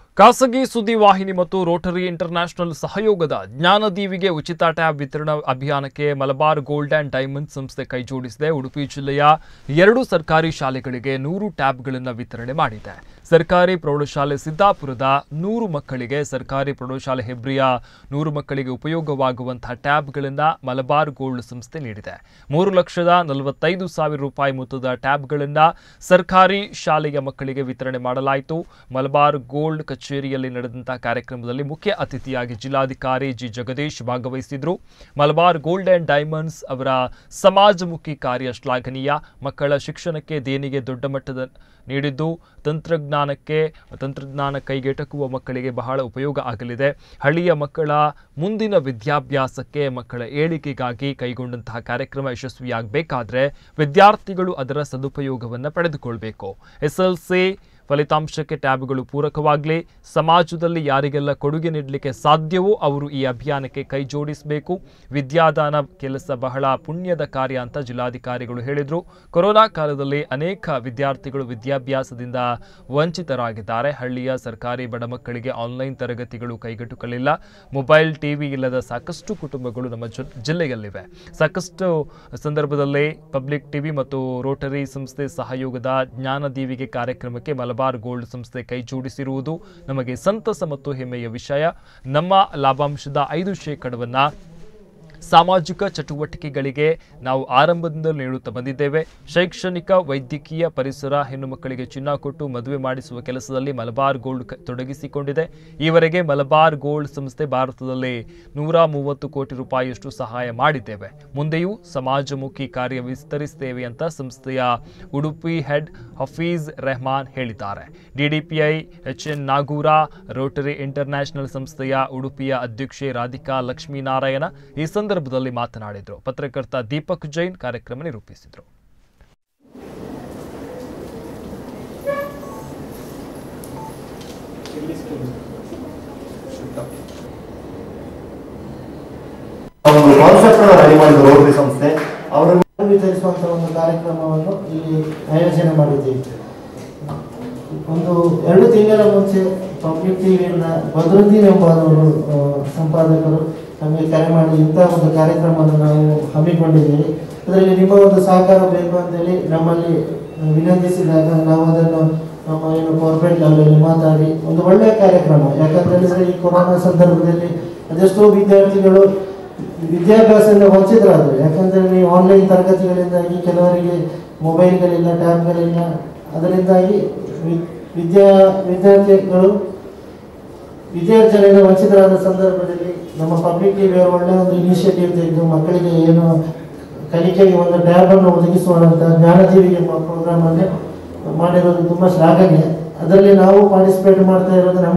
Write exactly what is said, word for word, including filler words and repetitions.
ಖಾಸಗಿ ಸುದ್ದಿ ವಾಹಿನಿ ಮತ್ತು ರೋಟರಿ ಇಂಟರ್ನ್ಯಾಷನಲ್ ಸಹಯೋಗದ ಜ್ಞಾನದೀವಿಗೆ ಉಚಿತ ಟ್ಯಾಬ್ ವಿತರಣಾ ಅಭಿಯಾನಕ್ಕೆ ಮಲಬಾರ್ ಗೋಲ್ಡ್ ಅಂಡ್ ಡೈಮಂಡ್ ಸಂಸ್ಥೆ ಕೈಜೋಡಿಸಿದೆ. ಉಡುಪಿ ಜಿಲ್ಲೆಯ ಎರಡು ಸರ್ಕಾರಿ ಶಾಲೆಗಳಿಗೆ ನೂರು ಟ್ಯಾಬ್ಗಳನ್ನು ವಿತರಣೆ ಮಾಡಿದೆ. ಸರ್ಕಾರಿ ಪ್ರೌಢಶಾಲೆ ಸಿದ್ದಾಪುರದ ನೂರು ಮಕ್ಕಳಿಗೆ, ಸರ್ಕಾರಿ ಪ್ರೌಢಶಾಲೆ ಹೆಬ್ರಿಯ ನೂರು ಮಕ್ಕಳಿಗೆ ಉಪಯೋಗವಾಗುವಂತಹ ಟ್ಯಾಬ್ಗಳನ್ನು ಮಲಬಾರ್ ಗೋಲ್ಡ್ ಸಂಸ್ಥೆ ನೀಡಿದೆ. ಮೂರು ಲಕ್ಷದ ನಲವತ್ತೈದು ಸಾವಿರ ರೂಪಾಯಿ ಮೊತ್ತದ ಟ್ಯಾಬ್ಗಳನ್ನು ಸರ್ಕಾರಿ ಶಾಲೆಯ ಮಕ್ಕಳಿಗೆ ವಿತರಣೆ ಮಾಡಲಾಯಿತು. ಮಲಬಾರ್ ಗೋಲ್ಡ್ ಕಚೇರಿಯಲ್ಲಿ ನಡೆದಂತಹ ಕಾರ್ಯಕ್ರಮದಲ್ಲಿ ಮುಖ್ಯ ಅತಿಥಿಯಾಗಿ ಜಿಲ್ಲಾಧಿಕಾರಿ ಜಿ ಜಗದೀಶ್ ಭಾಗವಹಿಸಿದ್ರು. ಮಲಬಾರ್ ಗೋಲ್ಡ್ ಅಂಡ್ ಡೈಮಂಡ್ಸ್ ಅವರ ಸಮಾಜಮುಖಿ ಕಾರ್ಯ ಶ್ಲಾಘನೀಯ. ಮಕ್ಕಳ ಶಿಕ್ಷಣಕ್ಕೆ ದೇಣಿಗೆ ದೊಡ್ಡ ಮಟ್ಟದ ನೀಡಿದ್ದು ತಂತ್ರಜ್ಞಾನಕ್ಕೆ ತಂತ್ರಜ್ಞಾನ ಕೈಗೆಟಕುವ ಮಕ್ಕಳಿಗೆ ಬಹಳ ಉಪಯೋಗ ಆಗಲಿದೆ. ಹಳ್ಳಿಯ ಮಕ್ಕಳ ಮುಂದಿನ ವಿದ್ಯಾಭ್ಯಾಸಕ್ಕೆ, ಮಕ್ಕಳ ಏಳಿಗೆಗಾಗಿ ಕೈಗೊಂಡಂತಹ ಕಾರ್ಯಕ್ರಮ ಯಶಸ್ವಿಯಾಗಬೇಕಾದ್ರೆ ವಿದ್ಯಾರ್ಥಿಗಳು ಅದರ ಸದುಪಯೋಗವನ್ನು ಪಡೆದುಕೊಳ್ಳಬೇಕು. ಎಸ್ಎಲ್ಸಿ ಫಲಿತಾಂಶಕ್ಕೆ ಟ್ಯಾಬ್ಗಳು ಪೂರಕವಾಗಲಿ, ಸಮಾಜದಲ್ಲಿ ಯಾರಿಗೆಲ್ಲ ಕೊಡುಗೆ ನೀಡಲಿಕ್ಕೆ ಸಾಧ್ಯವೋ ಅವರು ಈ ಅಭಿಯಾನಕ್ಕೆ ಕೈ ಜೋಡಿಸಬೇಕು. ವಿದ್ಯಾದಾನ ಕೆಲಸ ಬಹಳ ಪುಣ್ಯದ ಕಾರ್ಯ ಅಂತ ಜಿಲ್ಲಾಧಿಕಾರಿಗಳು ಹೇಳಿದರು. ಕೊರೋನಾ ಕಾಲದಲ್ಲಿ ಅನೇಕ ವಿದ್ಯಾರ್ಥಿಗಳು ವಿದ್ಯಾಭ್ಯಾಸದಿಂದ ವಂಚಿತರಾಗಿದ್ದಾರೆ. ಹಳ್ಳಿಯ ಸರ್ಕಾರಿ ಬಡ ಮಕ್ಕಳಿಗೆ ಆನ್ಲೈನ್ ತರಗತಿಗಳು ಕೈಗೆಟುಕಲಿಲ್ಲ. ಮೊಬೈಲ್ ಟಿವಿ ಇಲ್ಲದ ಸಾಕಷ್ಟು ಕುಟುಂಬಗಳು ನಮ್ಮ ಜಿಲ್ಲೆಯಲ್ಲಿವೆ. ಸಾಕಷ್ಟು ಸಂದರ್ಭದಲ್ಲಿ ಪಬ್ಲಿಕ್ ಟಿವಿ ಮತ್ತು ರೋಟರಿ ಸಂಸ್ಥೆ ಸಹಯೋಗದ ಜ್ಞಾನದೀವಿಗೆ ಕಾರ್ಯಕ್ರಮಕ್ಕೆ ಮಲಬಾರ್ ಗೋಲ್ಡ್ ಸಂಸ್ಥೆ ಕೈ ಜೋಡಿಸಿರುವುದು ನಮಗೆ ಸಂತಸ ಮತ್ತು ಹೆಮ್ಮೆಯ ವಿಷಯ. ನಮ್ಮ ಲಾಭಾಂಶದ ಐದು ಶೇಕಡವನ್ನ ಸಾಮಾಜಿಕ ಚಟುವಟಿಕೆಗಳಿಗೆ ನಾವು ಆರಂಭದಿಂದ ನೀಡುತ್ತಾ ಬಂದಿದ್ದೇವೆ. ಶೈಕ್ಷಣಿಕ, ವೈದ್ಯಕೀಯ, ಪರಿಸರ, ಹೆಣ್ಣು ಮಕ್ಕಳಿಗೆ ಚಿನ್ನ ಕೊಟ್ಟು ಮದುವೆ ಮಾಡಿಸುವ ಕೆಲಸದಲ್ಲಿ ಮಲಬಾರ್ ಗೋಲ್ಡ್ ತೊಡಗಿಸಿಕೊಂಡಿದೆ. ಈವರೆಗೆ ಮಲಬಾರ್ ಗೋಲ್ಡ್ ಸಂಸ್ಥೆ ಭಾರತದಲ್ಲಿ ನೂರ ಮೂವತ್ತು ಕೋಟಿ ರೂಪಾಯಿಯಷ್ಟು ಸಹಾಯ ಮಾಡಿದ್ದೇವೆ. ಮುಂದೆಯೂ ಸಮಾಜಮುಖಿ ಕಾರ್ಯ ವಿಸ್ತರಿಸುತ್ತೇವೆ ಅಂತ ಸಂಸ್ಥೆಯ ಉಡುಪಿ ಹೆಡ್ ಹಫೀಜ್ ರೆಹಮಾನ್ ಹೇಳಿದ್ದಾರೆ. DDPI H N Nagoor, rotary international ಸಂಸ್ಥೆಯ ಉಡುಪಿಯ ಅಧ್ಯಕ್ಷೆ ರಾಧಿಕಾ ಲಕ್ಷ್ಮೀನಾರಾಯಣ ಈ ಸಂದರ್ಭದಲ್ಲಿ ಮಾತನಾಡಿದರು. ಪತ್ರಕರ್ತ ದೀಪಕ್ ಜೈನ್ ಕಾರ್ಯಕ್ರಮ ನಿರೂಪಿಸಿದರು. ಒಂದು ಕಾನ್ಸೆಪ್ಟ್ ರೆಡಿ ಮಾಡಿದ ರೋಟರಿ ಸಂಸ್ಥೆ ಅವರನ್ನು ವಿತರಿಸುವಂತಹ ಒಂದು ಕಾರ್ಯಕ್ರಮವನ್ನು ಇಲ್ಲಿ ಆಯೋಜನೆ ಮಾಡಿದ್ದೀವಿ. ಒಂದು ಎರಡು ತಿಂಗಳ ಮುಂಚೆ ಪಬ್ಲಿಕ್ ಟಿವಿಯಿಂದ ಬದ್ರುದ್ದೀನ್ ಎಂಬುವರು ಸಂಪಾದಕರು ನಮಗೆ ಕರೆ ಮಾಡಿ ಇಂತಹ ಒಂದು ಕಾರ್ಯಕ್ರಮವನ್ನು ನಾವು ಹಮ್ಮಿಕೊಂಡಿದ್ದೇವೆ, ಅದರಲ್ಲಿ ನಿಮ್ಮ ಒಂದು ಸಹಕಾರ ಬೇಕು ಅಂತೇಳಿ ನಮ್ಮಲ್ಲಿ ವಿನಂತಿಸಿದಾಗ ನಾವು ಅದನ್ನು ನಮ್ಮ ಏನು ಕಾರ್ಪೊರೇಟ್ ಲೆವೆಲಲ್ಲಿ ಮಾತಾಡಿ ಒಂದು ಒಳ್ಳೆಯ ಕಾರ್ಯಕ್ರಮ, ಯಾಕಂತ ಹೇಳಿದ್ರೆ ಈ ಕೊರೋನಾ ಸಂದರ್ಭದಲ್ಲಿ ಅದೆಷ್ಟೋ ವಿದ್ಯಾರ್ಥಿಗಳು ವಿದ್ಯಾಭ್ಯಾಸದಿಂದ ವಂಚಿತರಾದರು. ಯಾಕಂದರೆ ನೀವು ಆನ್ಲೈನ್ ತರಗತಿಗಳಿಂದಾಗಿ ಕೆಲವರಿಗೆ ಮೊಬೈಲ್ಗಳಿಲ್ಲ, ಟ್ಯಾಬ್ಗಳಿಲ್ಲ, ಅದರಿಂದಾಗಿ ವಿದ್ಯಾ ವಿದ್ಯಾರ್ಥಿಗಳು ವಿದ್ಯಾರ್ಜನೆಯಿಂದ ವಂಚಿತರಾದ ಸಂದರ್ಭದಲ್ಲಿ ನಮ್ಮ ಪಬ್ಲಿಕ್ ಟಿವಿಯವರು ಒಳ್ಳೆಯ ಒಂದು ಇನಿಷಿಯೇಟಿವ್ ತೆಗೆದು ಮಕ್ಕಳಿಗೆ ಏನು ಕಲಿಕೆಗೆ ಒಂದು ಟ್ಯಾಬನ್ನು ಒದಗಿಸುವಂಥ ಜ್ಞಾನಜೀವಿಗೆ ಪ್ರೋಗ್ರಾಮನ್ನು ಮಾಡಿರೋದು ತುಂಬ ಶ್ಲಾಘನೀಯ. ಅದರಲ್ಲಿ ನಾವು ಪಾರ್ಟಿಸಿಪೇಟ್ ಮಾಡ್ತಾ ಇರೋದು ನಮ್ಮ